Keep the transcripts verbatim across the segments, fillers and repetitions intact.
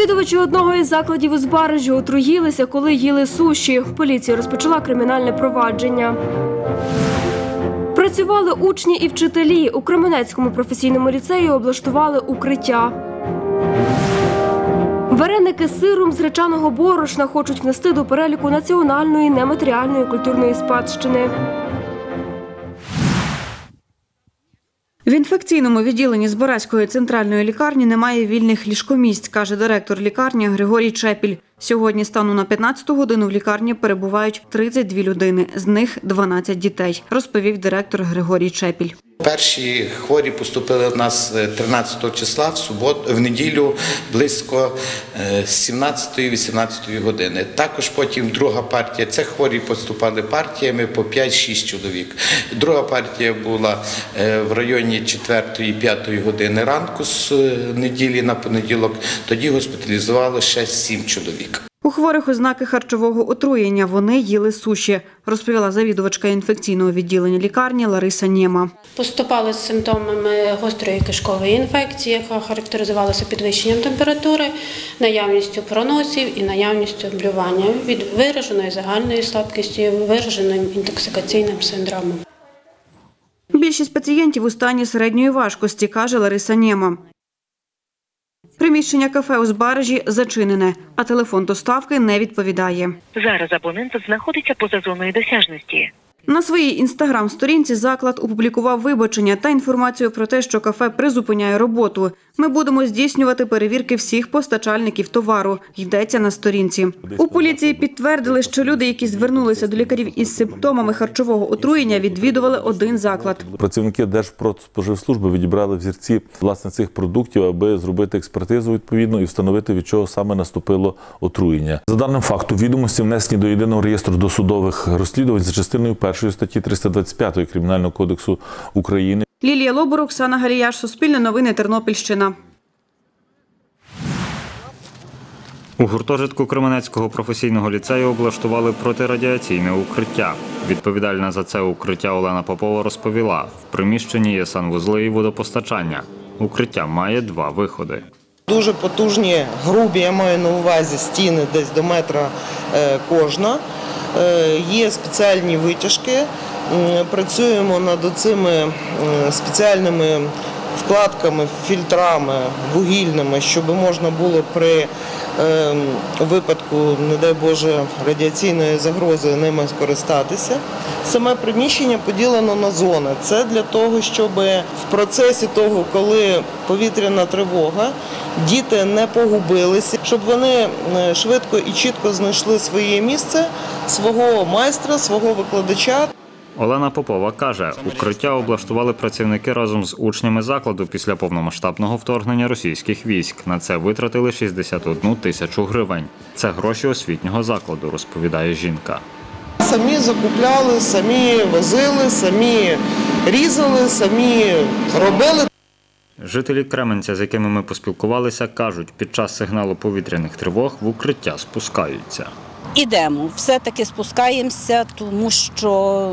Завідувачі одного із закладів у Збаражі отруїлися, коли їли суші. Поліція розпочала кримінальне провадження. Працювали учні і вчителі. У Кременецькому професійному ліцеї облаштували укриття. Вареники з сиром з гречаного борошна хочуть внести до переліку національної нематеріальної культурної спадщини. В інфекційному відділенні Збаразької центральної лікарні немає вільних ліжкомісць, каже директор лікарні Григорій Чепіль. Сьогодні станом на п'ятнадцяту годину в лікарні перебувають тридцять дві людини, з них дванадцять дітей, розповів директор Григорій Чепіль. Перші хворі поступили в нас тринадцятого числа, в суботу, в неділю, близько сімнадцятої-вісімнадцятої години. Також потім друга партія, це хворі поступали партіями по п'ять-шість чоловік. Друга партія була в районі четвертої-п'ятої години ранку з неділі на понеділок, тоді госпіталізували ще сім чоловік. У хворих ознаки харчового отруєння, вони їли суші, розповіла завідувачка інфекційного відділення лікарні Лариса Нєма. Поступали з симптомами гострої кишкової інфекції, яка характеризувалася підвищенням температури, наявністю проносів і наявністю блювання від вираженої загальної слабкості, вираженим інтоксикаційним синдромом. Більшість пацієнтів у стані середньої важкості, каже Лариса Нєма. Приміщення кафе у Збаражі зачинене, а телефон доставки не відповідає. Зараз абонент знаходиться поза зоною досяжності. На своїй інстаграм-сторінці заклад опублікував вибачення та інформацію про те, що кафе призупиняє роботу. Ми будемо здійснювати перевірки всіх постачальників товару, йдеться на сторінці. У поліції підтвердили, що люди, які звернулися до лікарів із симптомами харчового отруєння, відвідували один заклад. Працівники Держпродспоживслужби відібрали взірці власне цих продуктів, аби зробити експертизу відповідно і встановити, від чого саме наступило отруєння. За даним фактом, відомості внесені до єдиного реєстру досудових розслідувань за частиною першої статті триста двадцять п'ять Кримінального кодексу України. Лілія Лобур, Оксана Галіяш, Суспільне новини, Тернопільщина. У гуртожитку Кременецького професійного ліцею облаштували протирадіаційне укриття. Відповідальна за це укриття Олена Попова розповіла, в приміщенні є санвузли і водопостачання. Укриття має два виходи. Дуже потужні, грубі, я маю на увазі, стіни десь до метра кожна. Є спеціальні витяжки, працюємо над цими спеціальними вкладками, фільтрами вугільними, щоб можна було при випадку, не дай Боже, радіаційної загрози ними скористатися. Саме приміщення поділено на зони. Це для того, щоб в процесі того, коли повітряна тривога, діти не погубилися, щоб вони швидко і чітко знайшли своє місце, свого майстра, свого викладача. Олена Попова каже, укриття облаштували працівники разом з учнями закладу після повномасштабного вторгнення російських військ. На це витратили шістдесят одну тисячу гривень. Це гроші освітнього закладу, розповідає жінка. Самі закупляли, самі возили, самі різали, самі робили. Жителі Кременця, з якими ми поспілкувалися, кажуть, під час сигналу повітряних тривог в укриття спускаються. Ідемо, все-таки спускаємося, тому що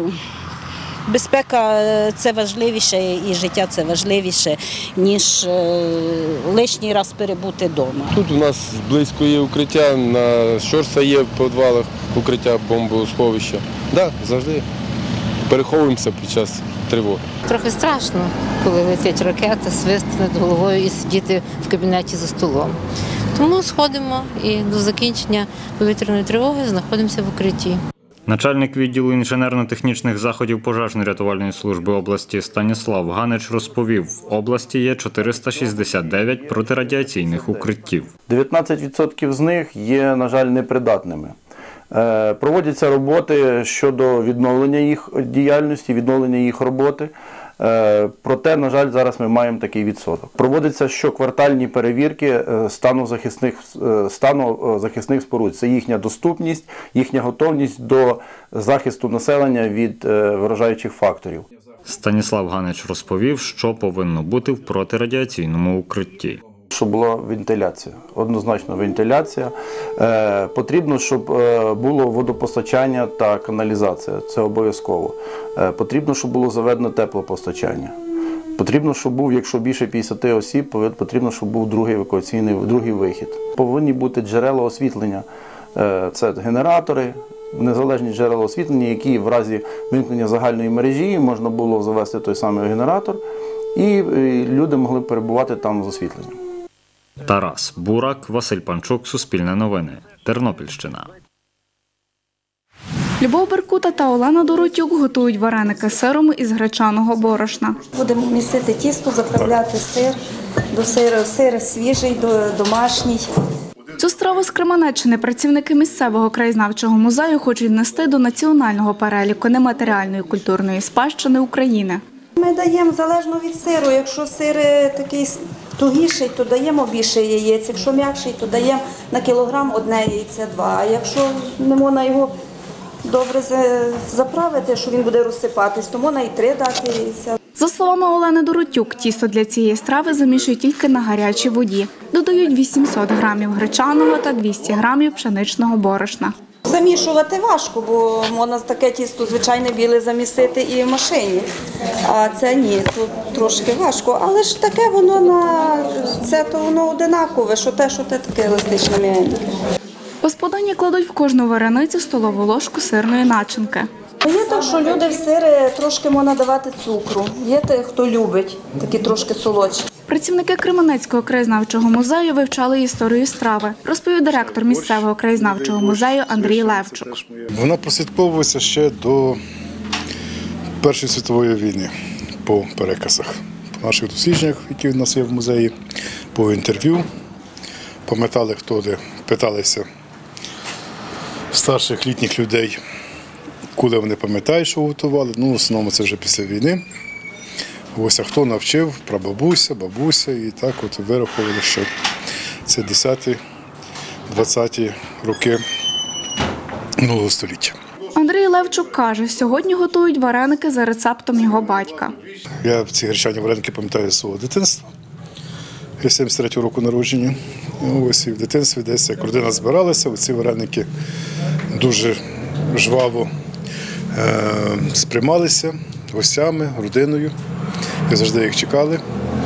безпека – це важливіше і життя – це важливіше, ніж лишній раз перебути вдома. Тут у нас близько є укриття, на Щорса є в підвалах укриття бомбосховища. Так, завжди переховуємося під час тривоги. Трохи страшно, коли летять ракети, свист над головою і сидіти в кабінеті за столом. Тому сходимо і до закінчення повітряної тривоги знаходимося в укритті. Начальник відділу інженерно-технічних заходів пожежно-рятувальної служби області Станіслав Ганич розповів, в області є чотириста шістдесят дев'ять протирадіаційних укриттів. дев'ятнадцять відсотків з них є, на жаль, непридатними. Проводяться роботи щодо відновлення їх діяльності, відновлення їх роботи. Проте, на жаль, зараз ми маємо такий відсоток. Проводяться щоквартальні перевірки стану захисних, стану захисних споруд. Це їхня доступність, їхня готовність до захисту населення від вражаючих факторів. Станіслав Ганич розповів, що повинно бути в протирадіаційному укритті. Щоб була вентиляція, однозначно вентиляція. Е, потрібно, щоб е, було водопостачання та каналізація, це обов'язково. Е, потрібно, щоб було заведено теплопостачання. Потрібно, щоб був, якщо більше п'ятдесят осіб, потрібно, щоб був другий евакуаційний, другий вихід. Повинні бути джерела освітлення. Це генератори, незалежні джерела освітлення, які в разі вимкнення загальної мережі можна було завести той самий генератор, і люди могли перебувати там з освітленням. Тарас Бурак, Василь Панчук, Суспільне новини, Тернопільщина. Любов Беркута та Олена Доротюк готують вареники з сиром із гречаного борошна. Будемо місити тісто, заправляти сир, до сиру, сир свіжий, домашній. Цю страву з Кременеччини працівники місцевого краєзнавчого музею хочуть внести до національного переліку нематеріальної культурної спадщини України. Ми даємо залежно від сиру. Якщо сир такий тугіший, то даємо більше яєць. Якщо м'якший, то даємо на кілограм одне яйце, два. А якщо не можна його добре заправити, що він буде розсипатись, то можна і три дати яйця. За словами Олени Доротюк, тісто для цієї страви замішують тільки на гарячій воді. Додають вісімсот грамів гречаного та двісті грамів пшеничного борошна. Замішувати важко, бо можна таке тісто звичайне біле замісити і в машині. А це ні, тут трошки важко. Але ж таке воно на це то воно одинакове, що те, що те таке еластичне м'ягеньке. Господині кладуть в кожну вареницю столову ложку сирної начинки. Є так, що люди в сири трошки можна давати цукру. Є те, хто любить, такі трошки солодші. Працівники Кременецького краєзнавчого музею вивчали історію страви, розповів директор місцевого краєзнавчого музею Андрій Левчук. Вона прослідковується ще до Першої світової війни по переказах, по наших дослідженнях, які в нас є в музеї, по інтерв'ю. Пам'ятали, хто де, питалися старших літніх людей, коли вони пам'ятають, що готували. Ну, в основному це вже після війни. Ось, а хто навчив, прабабуся, бабуся, і так от вирахували, що це десяті-двадцяті роки минулого століття. Андрій Левчук каже, сьогодні готують вареники за рецептом його батька. Я ці гречані вареники пам'ятаю з свого дитинства. Я сімдесят третього року народження. Ось і в дитинстві десь як родина збиралася, ці вареники дуже жваво е- сприймалися гостями, родиною. І завжди їх чекали.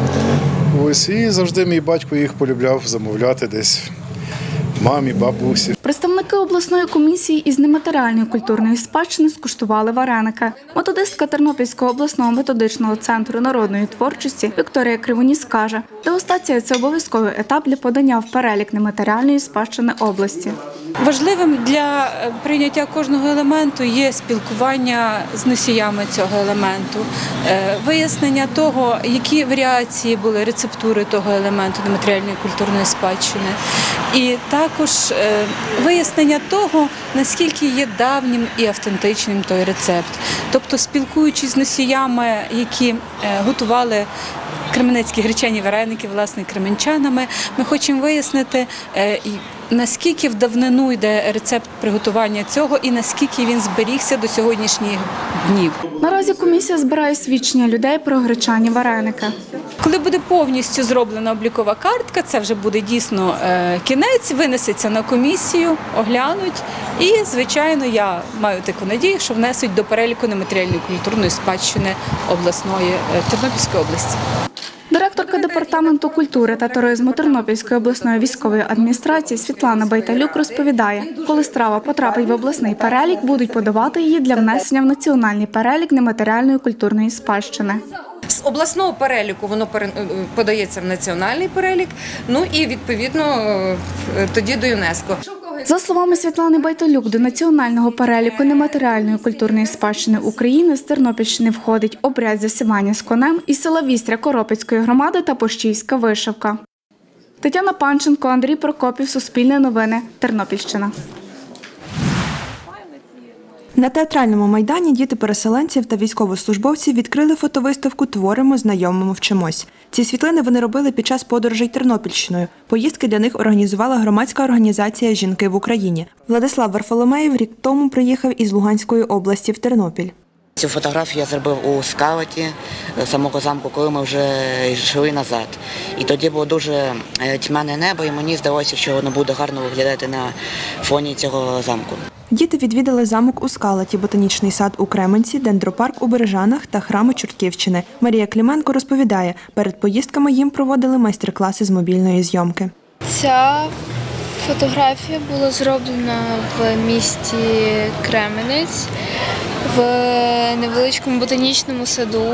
Ось, і завжди мій батько їх полюбляв замовляти десь мамі, бабусі. Представники обласної комісії із нематеріальної культурної спадщини скуштували вареники. Методистка Тернопільського обласного методичного центру народної творчості Вікторія Кривоніс каже, дегустація – це обов'язковий етап для подання в перелік нематеріальної спадщини області. Важливим для прийняття кожного елементу є спілкування з носіями цього елементу, вияснення того, які варіації були рецептури того елементу нематеріальної культурної спадщини, і також вияснення того, наскільки є давнім і автентичним той рецепт. Тобто, спілкуючись з носіями, які готували кременецькі гречані вареники, власне, кременчанами, ми хочемо вияснити, наскільки в давнину йде рецепт приготування цього і наскільки він зберігся до сьогоднішніх днів. Наразі комісія збирає свідчення людей про гречані вареники. Коли буде повністю зроблена облікова картка, це вже буде дійсно кінець, винесеться на комісію, оглянуть і, звичайно, я маю таку надію, що внесуть до переліку нематеріальної культурної спадщини обласної Тернопільської області. Директорка департаменту культури та туризму Тернопільської обласної військової адміністрації Світлана Байталюк розповідає, коли страва потрапить в обласний перелік, будуть подавати її для внесення в національний перелік нематеріальної культурної спадщини. З обласного переліку воно подається в національний перелік, ну і відповідно тоді до ЮНЕСКО. За словами Світлани Байталюк, до національного переліку нематеріальної культурної спадщини України з Тернопільщини входить обряд засівання з конем із села Вістря Коропецької громади та Пощійська вишивка. Тетяна Панченко, Андрій Прокопів, Суспільне новини, Тернопільщина. На театральному майдані діти переселенців та військовослужбовців відкрили фотовиставку «Творимо, знайомимо, вчимось». Ці світлини вони робили під час подорожей Тернопільщиною. Поїздки для них організувала громадська організація «Жінки в Україні». Владислав Варфоломеєв рік тому приїхав із Луганської області в Тернопіль. Цю фотографію я зробив у скауті самого замку, коли ми вже йшли назад. І тоді було дуже тьмяне небо, і мені здалося, що воно буде гарно виглядати на фоні цього замку. Діти відвідали замок у Скалаті, ботанічний сад у Кременці, дендропарк у Бережанах та храми Чортківщини. Марія Клименко розповідає, перед поїздками їм проводили майстер-класи з мобільної зйомки. Ця фотографія була зроблена в місті Кременець, в невеличкому ботанічному саду.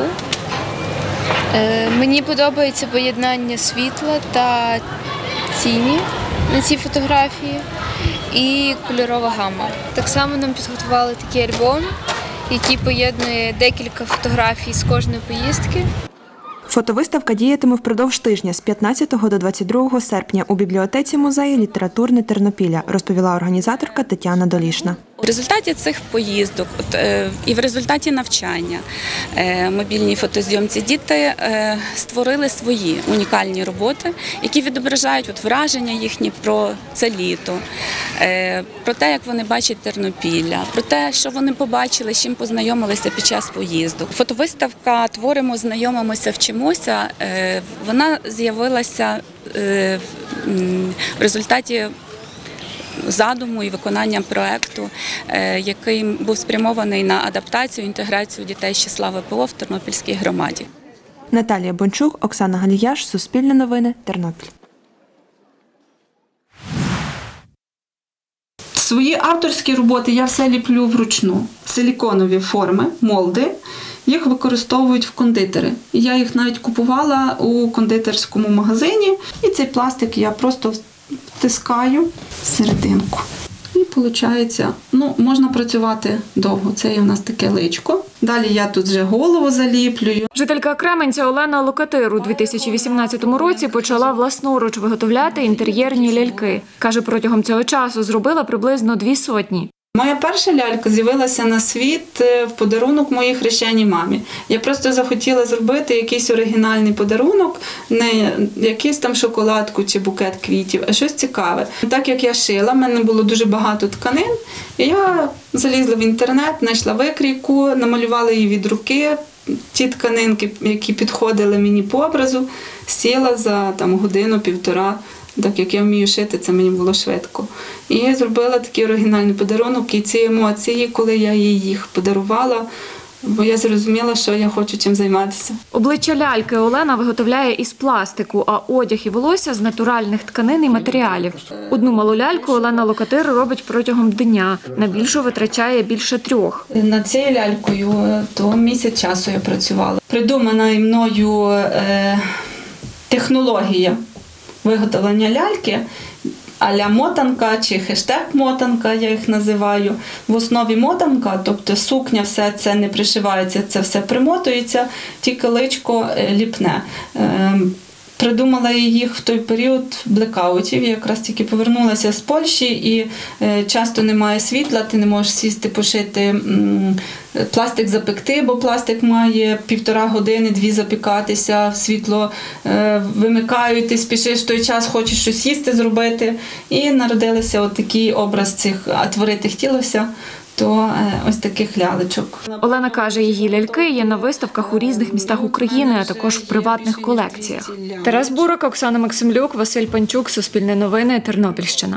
Мені подобається поєднання світла та тіні на цій фотографії і кольорова гама. Так само нам підготували такий альбом, який поєднує декілька фотографій з кожної поїздки. Фотовиставка діятиме впродовж тижня з п'ятнадцятого до двадцять другого серпня у бібліотеці музею «Літературне Тернопілля», розповіла організаторка Тетяна Долішна. У результаті цих поїздок і в результаті навчання мобільній фотозйомці діти створили свої унікальні роботи, які відображають от враження їхні про це літо, про те, як вони бачать Тернопілля, про те, що вони побачили, з чим познайомилися під час поїздок. Фотовиставка «Творимо, знайомимося, вчимося» вона з'явилася в результаті задуму і виконання проєкту, який був спрямований на адаптацію, інтеграцію дітей з числа ВПО в Тернопільській громаді. Наталія Бончук, Оксана Галіяш, Суспільне новини, Тернопіль. Свої авторські роботи я все ліплю вручну. Силіконові форми, молди, їх використовують в кондитери. Я їх навіть купувала у кондитерському магазині, і цей пластик я просто втискаю в серединку. І виходить, ну, можна працювати довго. Це є в нас таке личко. Далі я тут вже голову заліплюю. Жителька Кременця Олена Локатир у дві тисячі вісімнадцятому році почала власноруч виготовляти інтер'єрні ляльки. Каже, протягом цього часу зробила приблизно дві сотні. Моя перша лялька з'явилася на світ в подарунок моїй хрещеній мамі. Я просто захотіла зробити якийсь оригінальний подарунок, не якийсь там шоколадку чи букет квітів, а щось цікаве. Так як я шила, в мене було дуже багато тканин, і я залізла в інтернет, знайшла викрійку, намалювала її від руки, ті тканинки, які підходили мені по образу, сіла за там годину-півтора. Так як я вмію шити, це мені було швидко. І я зробила такий оригінальний подарунок, і ці емоції, коли я їх подарувала, бо я зрозуміла, що я хочу чим займатися. Обличчя ляльки Олена виготовляє із пластику, а одяг і волосся – з натуральних тканин і матеріалів. Одну малу ляльку Олена Локатир робить протягом дня. На більшу витрачає більше трьох. Над цією лялькою то місяць часу я працювала. Придумана і мною е, технологія виготовлення ляльки, а-ля мотанка чи хештег-мотанка, я їх називаю. В основі мотанка, тобто сукня, все це не пришивається, це все примотується, тільки личко ліпне. Придумала їх в той період блекаутів. Я якраз тільки повернулася з Польщі і часто немає світла, ти не можеш сісти пошити, пластик запекти, бо пластик має півтора години, дві запікатися, світло вимикають, ти спішиш в той час, хочеш щось їсти зробити. І народилися от такий образ цих, а творити хотілося, то ось таких лялечок. Олена каже, її ляльки є на виставках у різних містах України, а також в приватних колекціях. Тарас Бурак, Оксана Максимлюк, Василь Панчук, Суспільне новини, Тернопільщина.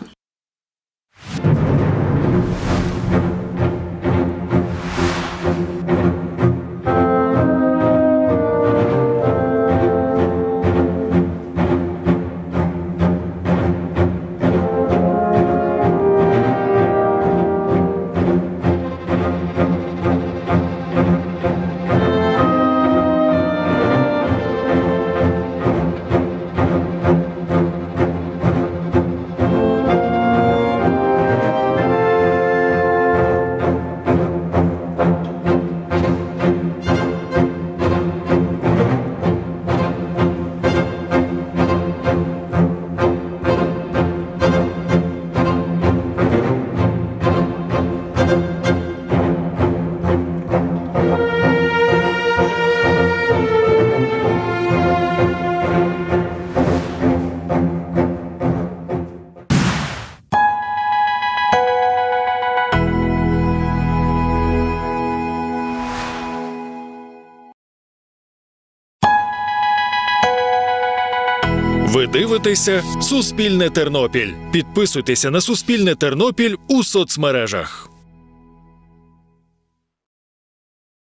Ви дивитеся «Суспільне Тернопіль». Підписуйтеся на «Суспільне Тернопіль» у соцмережах.